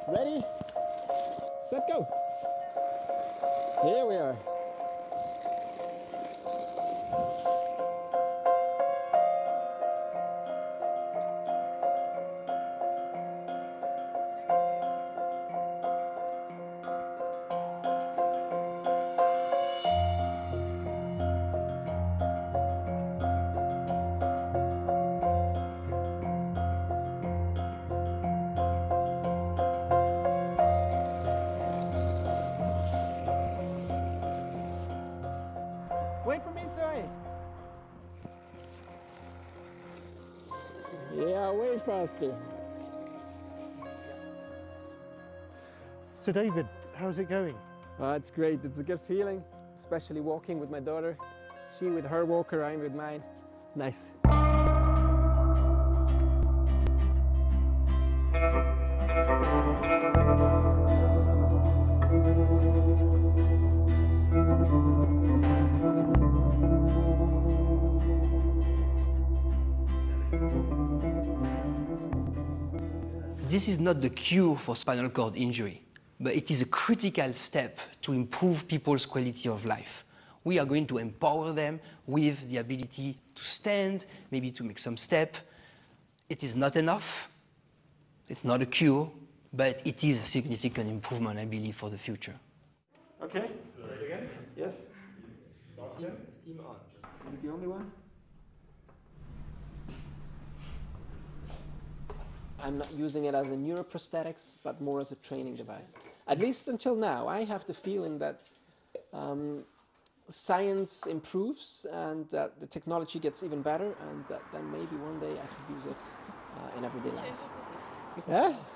Ready, set, go. Here we are. Wait for me, sorry. Yeah, way faster. So David, how's it going? It's great. It's a good feeling, especially walking with my daughter. She with her walker, I'm with mine. Nice. This is not the cure for spinal cord injury, but it is a critical step to improve people's quality of life. We are going to empower them with the ability to stand, maybe to make some step. It is not enough, it's not a cure, but it is a significant improvement, I believe, for the future. Okay, again? Yes. Steam on. Are you the only one? I'm not using it as a neuroprosthetics, but more as a training device. At least until now, I have the feeling that science improves and that the technology gets even better, and that then maybe one day I could use it in everyday life. Yeah?